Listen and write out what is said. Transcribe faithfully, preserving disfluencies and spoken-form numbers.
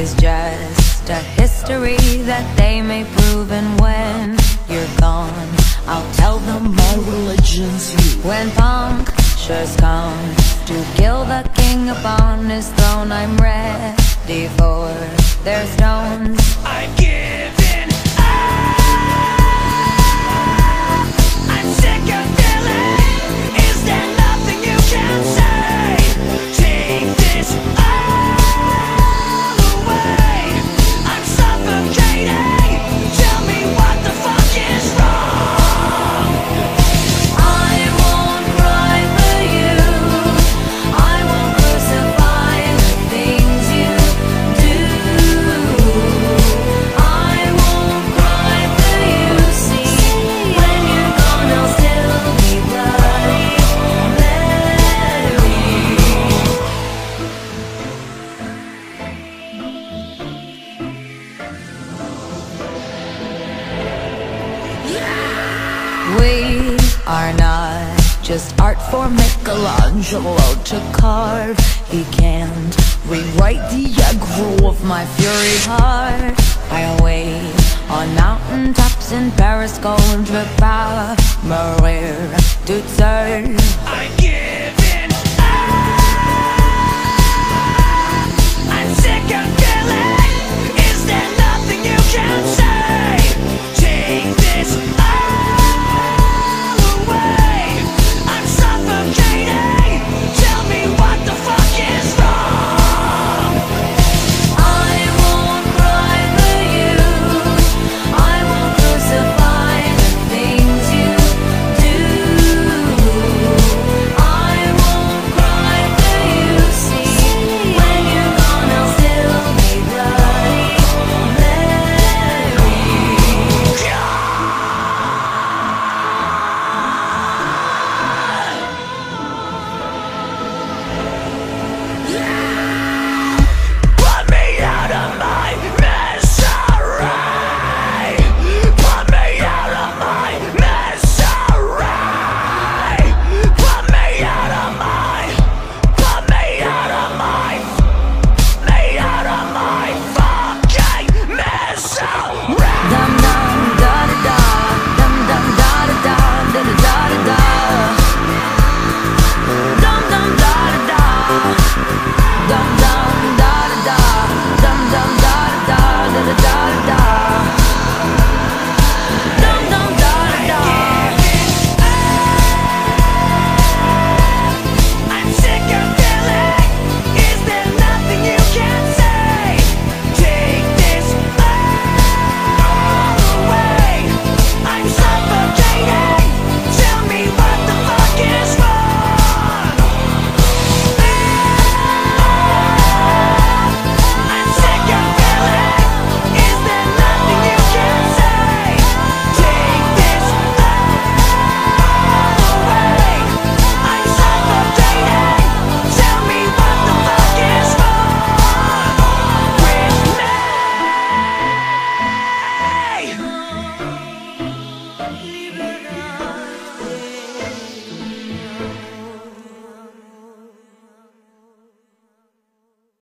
is just a history that they may prove. And when you're gone, I'll tell them my religion's you. When punctures come to kill the king upon his throne, I'm ready for their stones. I'm giving up. I'm sick of feeling. Is there nothing you can say? Take this all away. I'm suffocating. Tell me what the fuck is wrong. I won't cry for you. I won't crucify the things you do. I won't cry for you. See, when you're gone, I'll still be bloody Mary. We are not just art for Michelangelo to carve. He can't rewrite the aggro of my fury heart. I wait on mountaintops in Paris, going to Maria to serve